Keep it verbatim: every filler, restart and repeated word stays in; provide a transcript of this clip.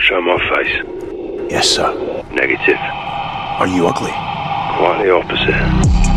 Show my face. Yes, sir. Negative. Are you ugly? Quite the opposite.